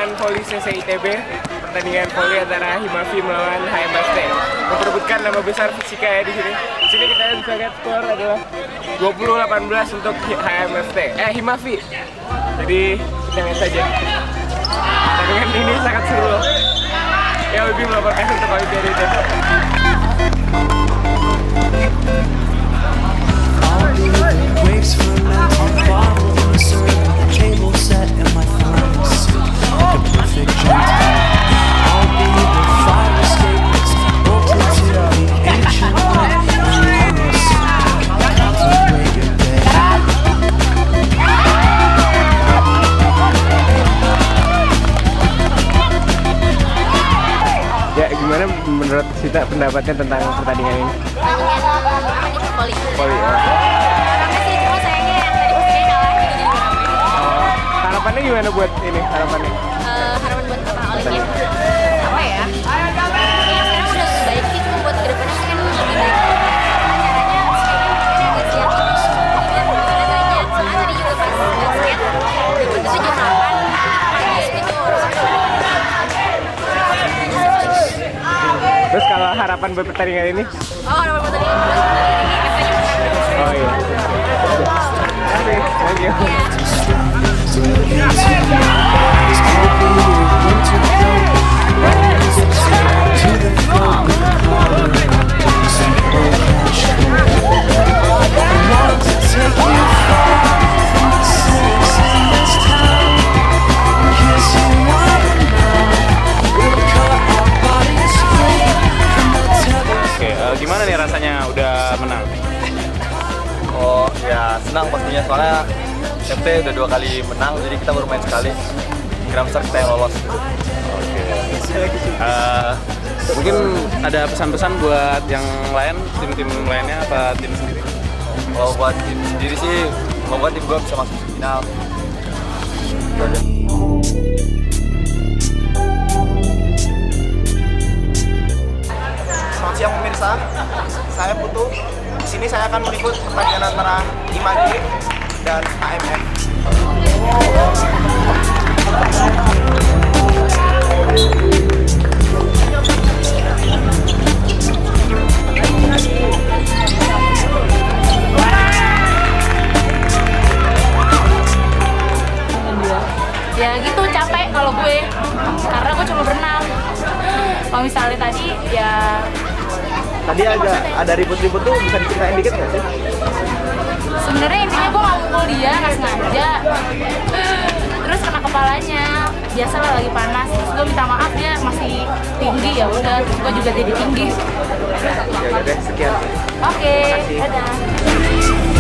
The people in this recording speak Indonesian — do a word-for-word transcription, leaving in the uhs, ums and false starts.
turnamen voli C C I T B, pertandingan voli antara Himavi melawan H M F T. Memperebutkan nama besar fisika ya di sini. Di sini kita bisa lihat skor adalah dua puluh delapan belas untuk H M F T. Eh Himavi. Jadi kita lihat saja. Pertandingan ini sangat seru loh. Ya lebih melaporkan untuk Olimpiade itu. Waves from mountain bottles, table set and my friends like a perfect gentleman. I'll be the fire escape bolted to the ancient one, and I will contemplate your day. Ya gimana menurut Sita pendapatnya tentang pertandingan ini? Pertandingan voli. Voli. Ya. Harapannya gimana buat ini? Harapannya? Uh, harapan buat apa? Olimpiade? Apa ya? Ya sekarang udah baik sih, cuma buat kedepannya mungkin lebih baik. Caranya sekarang agak siap gitu. Gimana tanya? Soalnya tadi juga pas basket, debut itu jam delapan. Itu Terus kalau harapan buat pertandingan ini? Oh, harapan buat pertandingan ini katanya menang. Oh iya. Thank you. Oke, uh, gimana nih rasanya udah menang? Oh ya senang pastinya, soalnya F T udah dua kali menang, jadi kita baru main sekali. Kira besar kita yang lolos gitu. Oke. Uh, mungkin ada pesan-pesan buat yang lain, tim-tim lainnya apa tim sendiri? Kalau buat tim sendiri sih, semoga tim gue bisa masuk final. Selamat siang pemirsa, saya Putu. Di sini saya akan meliput pertandingan antara Himavi dan H M F. Ya gitu, capek kalau gue, karena gue cuma berenang. Kalau misalnya tadi ya Tadi ada ada ribut-ribut tuh, bisa diceritain dikit nggak sih? sebenarnya intinya gue nggak mukul dia, nggak sengaja. Terus kena kepalanya, biasalah lagi panas. Terus gue minta maaf, dia masih tinggi, ya udah. Terus gue juga jadi tinggi. Ya udah deh, sekian. Oke, Terima kasih. dadah.